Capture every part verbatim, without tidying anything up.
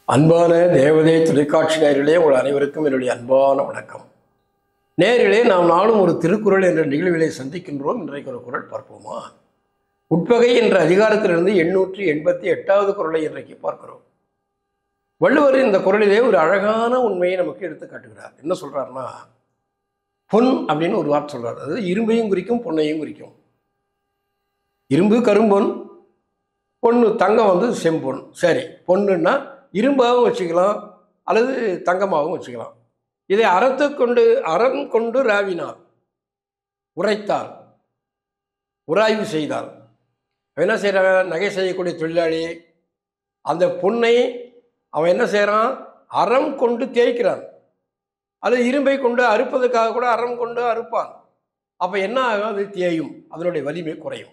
அன்பான தேவதை தொலைக்காட்சி நேயர்களே, உங்கள் அனைவருக்கும் என்னுடைய அன்பான வணக்கம். நேயர்களே, நாம் நாளும் ஒரு திருக்குறள் என்ற நிகழ்விலை சந்திக்கின்றோம். இன்றைக்கு ஒரு குறள் பார்ப்போமா? உட்பகை என்ற அதிகாரத்திலிருந்து எண்ணூற்றி எண்பத்தி எட்டாவது குறளை இன்றைக்கு பார்க்கிறோம். வள்ளுவர் இந்த குறளிலே ஒரு அழகான உண்மையை நமக்கு எடுத்து காட்டுகிறார். என்ன சொல்றாருன்னா, பொன் அப்படின்னு ஒரு வார்த்தை சொல்றாரு. அது இரும்பையும் குறிக்கும், பொன்னையும் குறிக்கும். இரும்பு கரும்பொன், பொண்ணு தங்கம் வந்து செம்பொன். சரி, பொண்ணுன்னா இரும்பாகவும் வச்சுக்கலாம் அல்லது தங்கமாகவும் வச்சுக்கலாம். இதை அறத்து கொண்டு அறம் கொண்டு ராவினார், உரைத்தார், உராய்வு செய்தார். அவன் என்ன செய்கிறான்? நகை செய்யக்கூடிய தொழிலாளி அந்த பொண்ணை அவன் என்ன செய்கிறான்? அறம் கொண்டு தேய்க்கிறான். அது இரும்பை கொண்டு அறுப்பதற்காக கூட அறம் கொண்டு அறுப்பான். அப்போ என்ன ஆகும்? அது தேயும், அதனுடைய வலிமை குறையும்.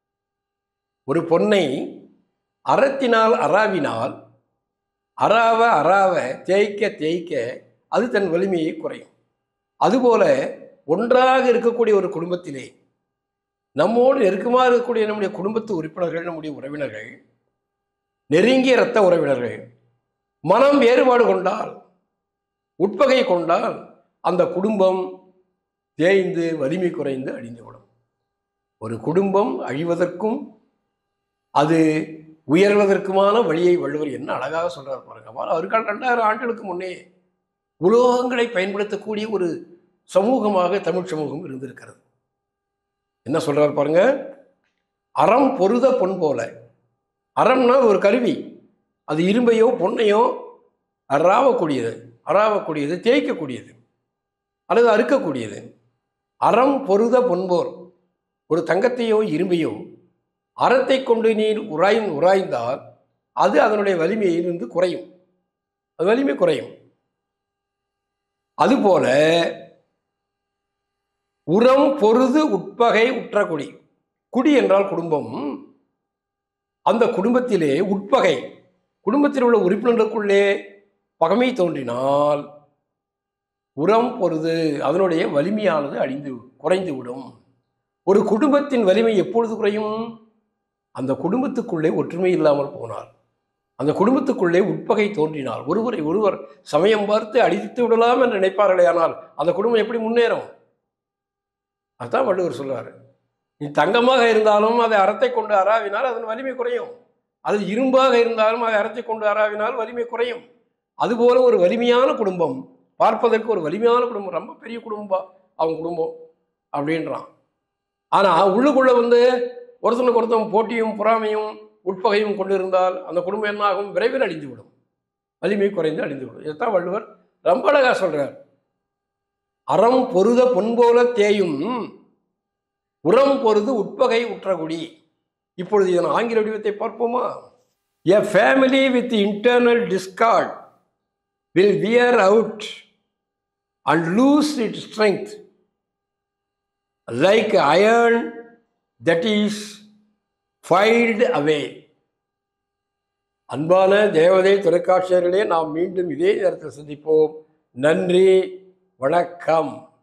ஒரு பொன்னை அறத்தினால் அராவினால், அறாவ அறாவ தேய்க்க தேய்க்க அது தன் வலிமையை குறையும். அதுபோல ஒன்றாக இருக்கக்கூடிய ஒரு குடும்பத்திலே நம்மோடு நெருக்கமாக இருக்கக்கூடிய நம்முடைய குடும்பத்து உறுப்பினர்கள், நம்முடைய உறவினர்கள், நெருங்கிய இரத்த உறவினர்கள் மனம் வேறுபாடு கொண்டால், உட்பகை கொண்டால், அந்த குடும்பம் தேய்ந்து வலிமை குறைந்து அழிந்துவிடும். ஒரு குடும்பம் அழிவதற்கும் அது உயர்வதற்குமான வழியை வள்ளுவர் என்ன அழகாக சொல்றார் பாருங்க. அவர்கள் ரெண்டாயிரம் ஆண்டுகளுக்கு முன்னே உலோகங்களை பயன்படுத்தக்கூடிய ஒரு சமூகமாக தமிழ் சமூகம் இருந்திருக்கிறது. என்ன சொல்றார் பாருங்க, அறம் பொருத பொன் போல. அறம்னா ஒரு கருவி, அது இரும்பையோ பொன்னையோ அறாவக்கூடியது, அறாவக்கூடியது, தேய்க்கக்கூடியது அல்லது அறுக்கக்கூடியது. அறம் பொருத பொன்போர், ஒரு தங்கத்தையோ இரும்பையோ அறத்தை கொண்டு நீர் உராய் உராய்ந்தால் அது அதனுடைய வலிமையிலிருந்து குறையும், அது வலிமை குறையும். அதுபோல உரம் பொருது உட்பகை உற்ற குடி. குடி என்றால் குடும்பம். அந்த குடும்பத்திலே உட்பகை, குடும்பத்தில் உள்ள உறுப்பினர்களுக்குள்ளே பகைமை தோன்றினால் உரம் பொருது அதனுடைய வலிமையானது அழிந்து குறைந்து விடும். ஒரு குடும்பத்தின் வலிமை எப்பொழுது குறையும்? அந்த குடும்பத்துக்குள்ளே ஒற்றுமை இல்லாமல் போனார், அந்த குடும்பத்துக்குள்ளே உட்பகை தோன்றினார், ஒருவரை ஒருவர் சமயம் பார்த்து அழித்து விடலாம் என்று நினைப்பார்களே, ஆனால் அந்த குடும்பம் எப்படி முன்னேறும்? அதுதான் வள்ளுவர் சொல்றாரு. நீ தங்கமாக இருந்தாலும் அதை அறத்தை கொண்டு அறாவினால் அதன் வலிமை குறையும். அது இரும்பாக இருந்தாலும் அதை அறத்தை கொண்டு அறாவினால் வலிமை குறையும். அதுபோல ஒரு வலிமையான குடும்பம், பார்ப்பதற்கு ஒரு வலிமையான குடும்பம், ரொம்ப பெரிய குடும்பம் அவங்க குடும்பம் அப்படின்றான். ஆனால் உள்ளுக்குள்ள வந்து ஒருத்தனுக்கு ஒருத்தன் போட்டியும் பொறாமையும் உட்பகையும் கொண்டிருந்தால் அந்த குடும்பம் என்ன ஆகும்? விரைவில் அழிந்துவிடும், வலிமை குறைந்து அழிந்துவிடும். இதைத்தான் வள்ளுவர் ரொம்ப அழகா சொல்றார். அறம் பொருத பொன்போல தேயும், உரம் பொருது உட்பகை உற்றகுடி. இப்பொழுது இதன் ஆங்கில வடிவத்தை பார்ப்போமா? A family with internal discord will wear out and lose its strength like iron that is filed away. அன்பான தேவதை தொலைக்காட்சியர்களே, நாம் மீண்டும் இதே நேரத்தில் சந்திப்போம். நன்றி, வணக்கம்.